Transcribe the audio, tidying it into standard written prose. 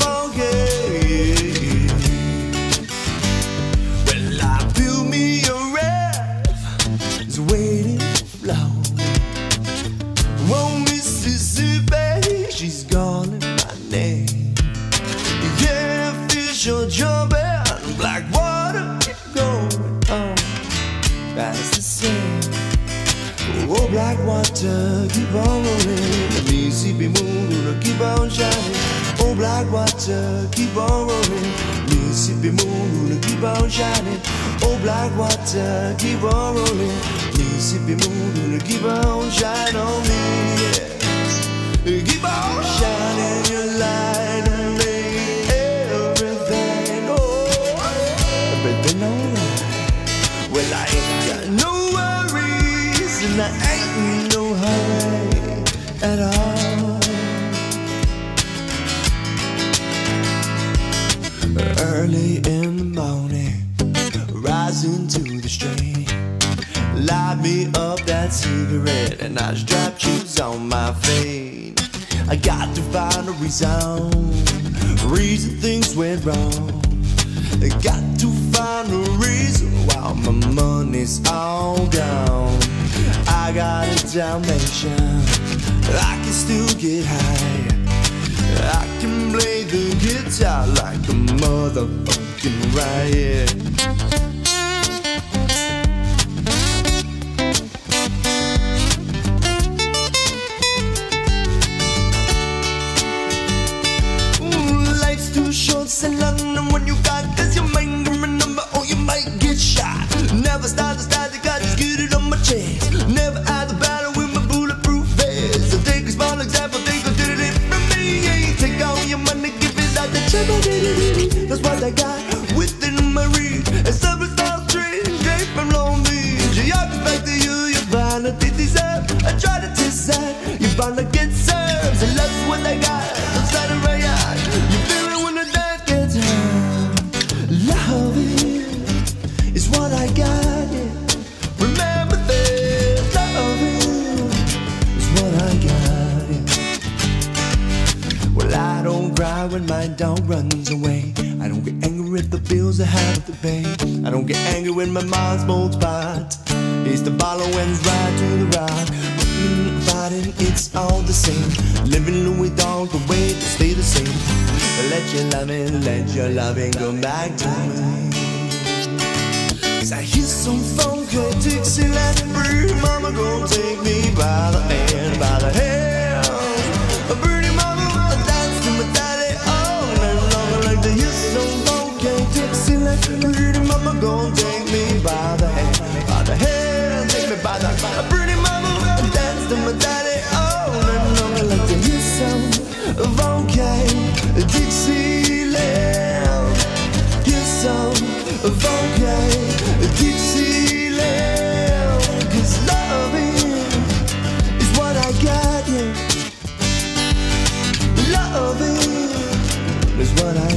funky. Well, I built me a raft, it's waiting to flow. Oh, Mississippi, she's calling my name. Yeah, fish are jumping, black water keep going on. That's the same. Oh, black water keep on rolling. The Mississippi moon gonna keep on shining. Oh, black water keep on rolling. Mississippi moon gonna keep on shining. Oh, black water keep on rolling. Mississippi moon gonna keep on shining on me. Yeah. Keep on shining your light and make everything, oh, everything alright. Well, I ain't got no worries and I ain't in no hurry at all. Early in the morning, rising to the street, light me up that cigarette and I strap shoes on my feet. I got to find a reason things went wrong. I got to find a reason why my money's all gone. I got a Dalmatian, I can still get high. I can play the guitar like a motherfucking riot. Life's too short, so London when you got this, you might remember or you might get shot. Never start the static, I just get it on my chest. Never had the battle with my bulletproof vest. So take a small example, think I did it from me. Yeah, take all your money, give it out the chip. That's what I got within my reach. And several style trees, straight from Long Beach. You have to back to you, you're bound to deserve. I try to test that, you're bound to get served. And that's what I got, I'm starting right out. You feel it when the death gets hard. Loving is what I got, yeah. Remember this, loving is what I got, yeah. Well, I don't cry when my dog runs away. I don't get angry if the bills I have to pay. I don't get angry when my mind smokes pot. It's the bottle when it's right to the rock. Fighting, it's all the same. Living Louis Dog, the way to stay the same. Let your loving come back to me. 'Cause I hear some funky Dixieland free. Mama gonna take me by the hand, by the hand. A pretty mama dance to my daddy all night long. I like to hear some funky Dixieland free. Mama gonna take me by the hand, by the hand. Take me by the hand. A pretty mama dance to my daddy all night long. I like to hear some funky Dixieland. Hear some funky Dixieland. 'Cause loving is what I got, yeah. Loving is what I